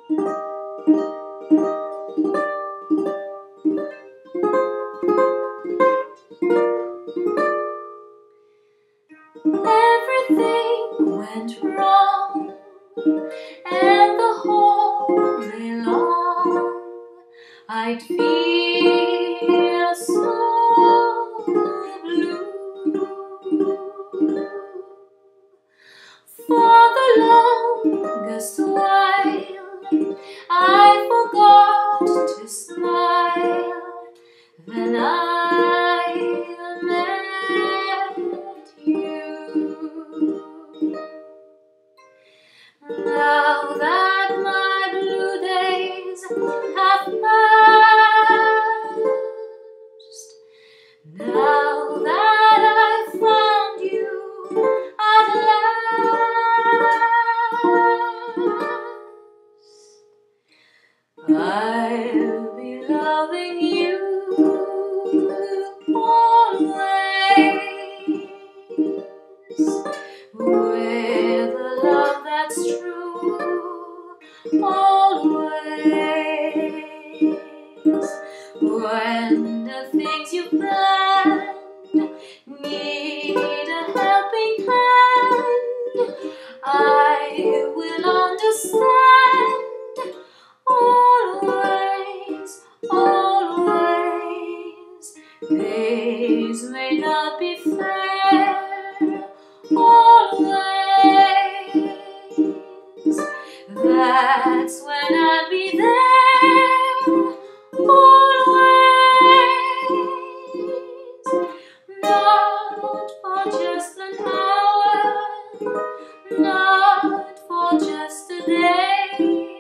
Everything went wrong, and the whole day long I'd feel so blue. For the longest while I forgot to smile. Then I met you. Now that my blue days have passed, now that I found you at last, I'll be loving you always, with a love that's true, always. When the things you planned need a helping hand, I will understand. Always, always. Days may not be fair, always. That's when I'll be there, always. Not for just an hour, not for just a day,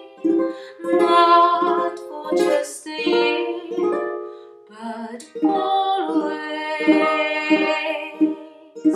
not for just a year, but always.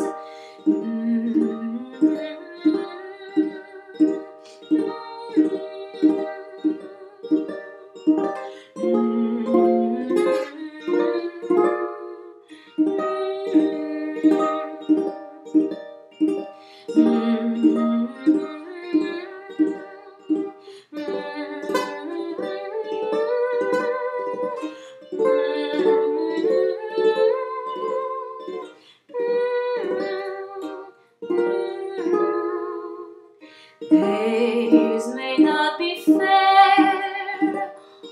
Days may not be fair,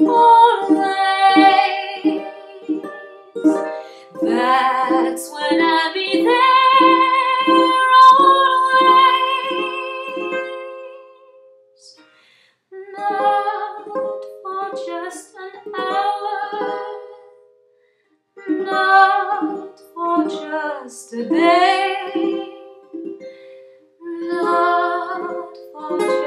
always. That's when I'll be there, always. Not for just an hour, not for just a day, not for